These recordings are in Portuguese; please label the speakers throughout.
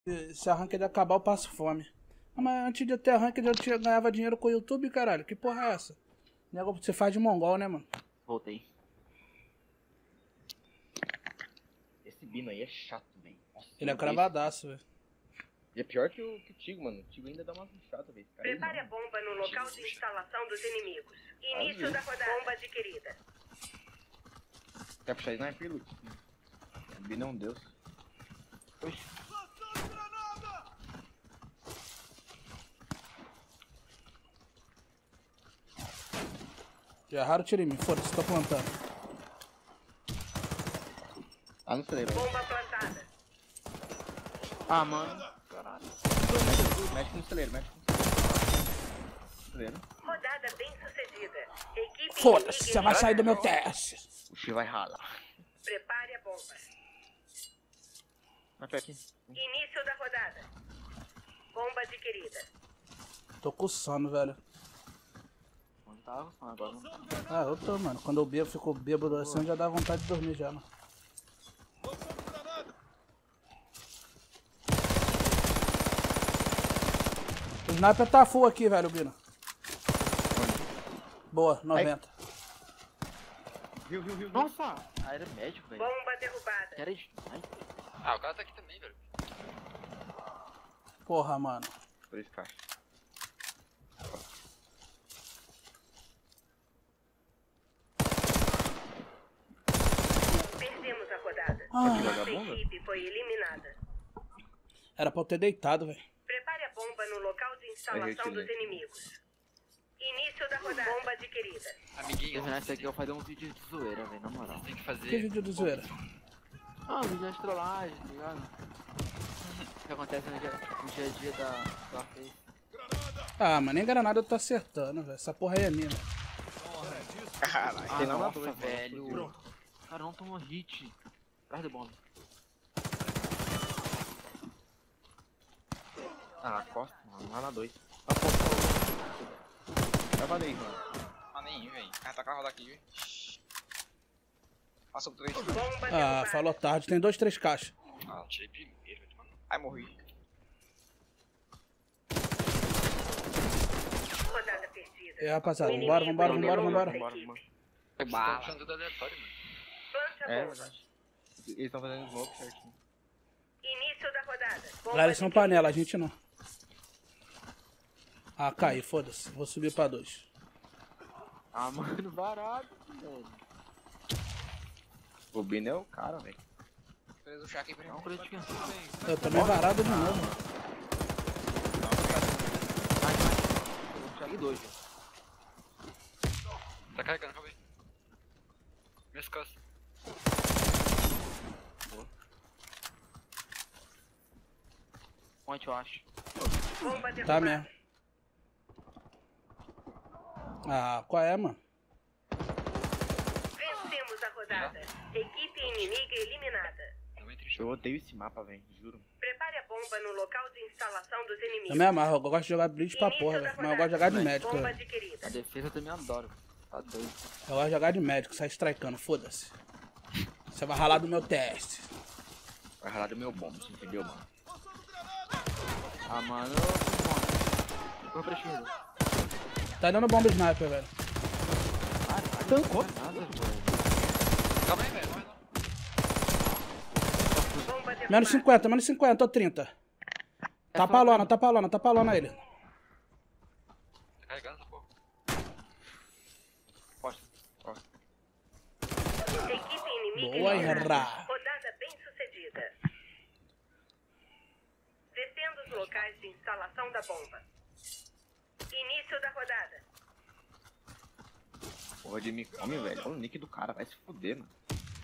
Speaker 1: Se a ranked acabar, eu passo fome. Ah, mas antes de eu ter a ranked, eu ganhava dinheiro com o YouTube, caralho. Que porra é essa? Negócio que você faz de mongol, né, mano?
Speaker 2: Voltei. Esse Bino aí é chato, velho.
Speaker 1: Ele é cravadaço, velho.
Speaker 2: Ele é pior que o Tigo, mano. O Tigo ainda dá uma chata, velho.
Speaker 3: Prepare a bomba no local de instalação dos inimigos. Início da rodada. Bomba adquirida.
Speaker 2: Quer puxar sniper, Luke? O Bino é um deus. Oxi.
Speaker 1: Já erraram o tiro em mim, foda-se, tô plantando.
Speaker 2: Ah, não sei, velho.
Speaker 3: Bomba plantada.
Speaker 2: Ah, mano. Caralho. Mexe no celeiro, mexe no celeiro.
Speaker 3: Rodada bem sucedida. Equipe
Speaker 1: Foda-se, você
Speaker 3: inimiga
Speaker 1: vai sair do meu
Speaker 3: eliminada.
Speaker 1: TS.
Speaker 2: O X vai ralar.
Speaker 3: Prepare a bomba.
Speaker 2: Vai pra aqui.
Speaker 3: Início da rodada. Bomba adquirida.
Speaker 1: Tô com sono, velho.
Speaker 2: Onde tava? Agora não.
Speaker 1: Ah, eu tô, mano. Quando eu bebo, fico bêbado assim, já dá vontade de dormir já, mano. O sniper tá full aqui, velho, Bino. Boa, 90.
Speaker 2: Viu. Nossa! Ah, era médico, velho.
Speaker 3: Bomba derrubada.
Speaker 2: Era isso.
Speaker 4: Ah, o cara tá aqui também, velho.
Speaker 1: Porra, mano.
Speaker 2: Por isso, cara.
Speaker 3: Perdemos a rodada.
Speaker 2: jogar
Speaker 3: Nossa
Speaker 2: bomba?
Speaker 3: equipe foi eliminada.
Speaker 1: Era pra eu ter deitado, velho.
Speaker 3: Prepare a bomba no local de instalação dos inimigos. Início da rodada. Bomba adquirida.
Speaker 4: Amiguinho,
Speaker 2: Terminar isso aqui, eu vou fazer um vídeo de zoeira, velho, na moral.
Speaker 4: tem que fazer.
Speaker 1: Que vídeo do zoeira?
Speaker 2: Ah, um vídeo de trollagem, tá ligado? O que acontece no dia a dia da Face.
Speaker 1: Ah, mas nem granada eu tô acertando, velho. Essa porra aí é minha, velho.
Speaker 2: Caralho,
Speaker 4: Ah,
Speaker 2: tem
Speaker 4: nossa,
Speaker 2: nossa,
Speaker 4: velho.
Speaker 2: velho. Cara, não tomou hit. Atrás da bomba. Ah, costa, mano. Lá na 2. Tava daí, mano.
Speaker 4: Ah, nem, velho. Ah, tá com a roda aqui, velho. Passou por 3.
Speaker 3: Bomba
Speaker 1: Ah,
Speaker 3: derrubada.
Speaker 1: falou tarde. Tem 2, 3 caixas.
Speaker 4: Ah, tirei primeiro, velho, mano. Ai, morri.
Speaker 3: Rodada perdida.
Speaker 1: E aí, rapaziada,
Speaker 3: O
Speaker 1: vambora.
Speaker 3: inimigo eliminou nossa
Speaker 2: Bora.
Speaker 3: equipe.
Speaker 4: Você tá achando tudo aleatório, mano.
Speaker 3: Plante a
Speaker 2: É
Speaker 3: bomba.
Speaker 2: verdade. Eles estão fazendo smoke certinho.
Speaker 3: Início da rodada. Bomba
Speaker 1: Lá eles são
Speaker 3: adquirida.
Speaker 1: panela, a gente não. Ah, caí, foda-se. Vou subir pra 2.
Speaker 2: Ah, mano, barato, velho. O Bino é o cara, velho.
Speaker 4: Fez o chá aqui pra
Speaker 2: Dá um
Speaker 4: mim.
Speaker 2: crítico.
Speaker 1: Eu também varado de novo.
Speaker 2: Vou puxar aqui 2, velho.
Speaker 4: Tá carregando, calma aí. Minhas costas.
Speaker 2: Onde eu acho?
Speaker 3: Bomba derrubada.
Speaker 1: Tá mesmo. Ah, qual é, mano?
Speaker 3: Vencemos a rodada. Equipe inimiga eliminada.
Speaker 4: Também triste.
Speaker 2: Eu odeio esse mapa, velho, juro.
Speaker 3: Prepare a bomba no local de instalação dos inimigos.
Speaker 1: Eu me amarro, eu gosto de jogar blitz pra
Speaker 3: Início
Speaker 1: porra,
Speaker 3: da
Speaker 1: velho. Mas eu
Speaker 3: rodada.
Speaker 1: gosto de jogar de médico,
Speaker 3: Bomba
Speaker 1: velho.
Speaker 3: adquirida.
Speaker 2: A defesa eu também adoro, velho. Tá doido.
Speaker 1: Eu gosto de jogar de médico, sai strikeando, foda-se. Você vai ralar do meu teste.
Speaker 2: Vai ralar do meu bombo, você entendeu, mano? Ah, mano, eu pra esquerda.
Speaker 1: Tá dando bomba sniper, velho.
Speaker 2: Tancou? Nada, velho.
Speaker 4: Calma aí, velho. Não vai não.
Speaker 3: Bomba derrubada.
Speaker 1: Menos 50, tô 30. Tá palona ele.
Speaker 4: Tá carregando essa porra.
Speaker 2: Costa, costa.
Speaker 3: Equipe inimiga
Speaker 1: Boa,
Speaker 3: eliminada.
Speaker 1: Herrera.
Speaker 3: Rodada bem sucedida. Descendo os locais de instalação da bomba. Início da rodada.
Speaker 2: Porra de me come, velho. Olha o nick do cara, vai se fuder, mano.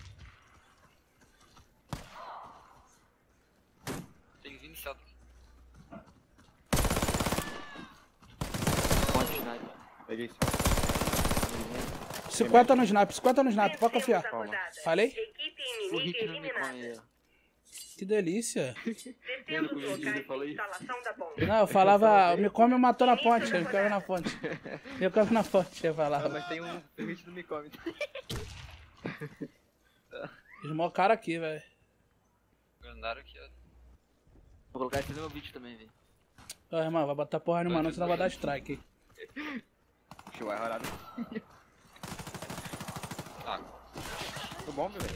Speaker 4: Tem 20 saltos aqui.
Speaker 2: Ponte, sniper. Peguei esse.
Speaker 1: 50 no sniper, pode confiar.
Speaker 3: Vencemos a rodada.
Speaker 1: Falei?
Speaker 3: Equipe
Speaker 2: O
Speaker 3: inimiga
Speaker 2: hit não me come aí,
Speaker 3: eliminada.
Speaker 2: ó.
Speaker 1: Que delícia.
Speaker 3: Descendo os locais
Speaker 2: falou
Speaker 3: de
Speaker 2: isso?
Speaker 3: instalação da bomba.
Speaker 1: Não, eu falava, me come matou na ponte, me come na ponte. Me come na ponte, eu
Speaker 2: Ah,
Speaker 1: falava.
Speaker 2: mas tem um hit do me come.
Speaker 1: Esmocaram aqui, velho.
Speaker 4: Andaram aqui, ó.
Speaker 2: Vou colocar esse no meu vídeo também, velho.
Speaker 1: Ô, irmão, vai botar porra nenhuma não, senão vai dar strike.
Speaker 2: Show, vai rolar.
Speaker 4: Ah,
Speaker 2: Tô bom, velho.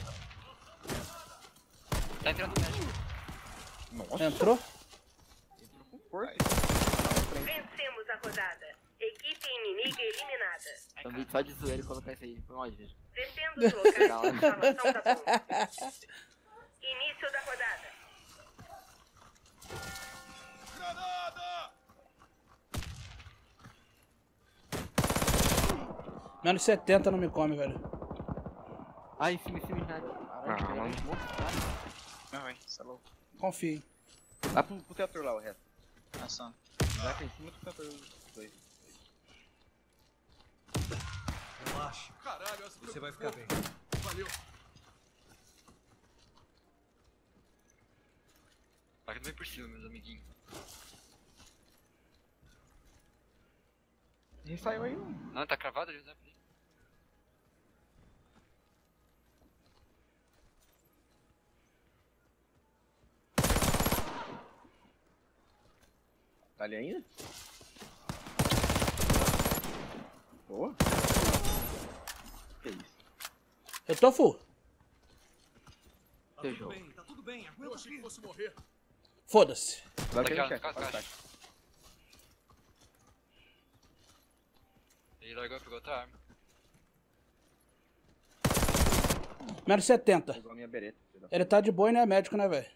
Speaker 4: tá entrando no médico.
Speaker 2: Nossa.
Speaker 1: Entrou?
Speaker 2: Entrou com força.
Speaker 3: Vencemos a rodada. Equipe inimiga eliminada.
Speaker 2: Então, vídeo só de zoeira e colocar isso aí. Foi mal, gente.
Speaker 3: Defenda os locais de instalação da bomba. Início da rodada.
Speaker 1: Menos 70 não me come, velho.
Speaker 2: Ah, em cima, já. Caralho,
Speaker 4: mano.
Speaker 5: Não, vai, você é louco.
Speaker 1: Confio.
Speaker 2: Vai pro teatro lá, o resto.
Speaker 5: Ação.
Speaker 2: Vai pra em cima do teatro. Dois.
Speaker 6: Relaxa. Você vai ficar bem.
Speaker 4: Vai que não vem por cima, meus amiguinhos.
Speaker 2: Ele saiu aí,
Speaker 4: Não, tá cravado, José.
Speaker 2: Tá ali ainda? Boa. Que isso?
Speaker 1: Eu tô full.
Speaker 6: Tá
Speaker 2: Seu
Speaker 6: tudo
Speaker 2: jogo.
Speaker 6: bem, tá tudo bem. Aguenta firme.
Speaker 1: Foda-se.
Speaker 2: Vai
Speaker 4: Daqui,
Speaker 2: cair
Speaker 4: ó,
Speaker 2: no chefe,
Speaker 4: caixa,
Speaker 2: passa
Speaker 4: caixa. Ele largou e pegou outra arma.
Speaker 1: Menos 70.
Speaker 2: Pegou a minha bereta.
Speaker 1: Ele tá de boa e não é médico, né, velho?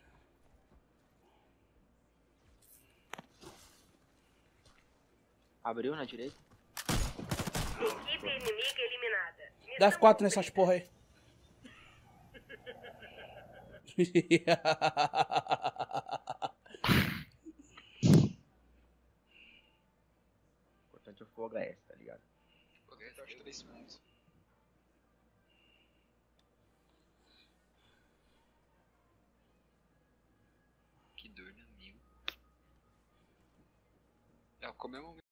Speaker 2: Abriu na direita.
Speaker 3: Equipe inimiga eliminada.
Speaker 1: Dá
Speaker 3: Missão
Speaker 1: F4 nessas porra aí.
Speaker 2: O importante é o fogo HS, tá ligado?
Speaker 5: Eu acho 3 segundos.
Speaker 4: Que dor no amigo. É, comemos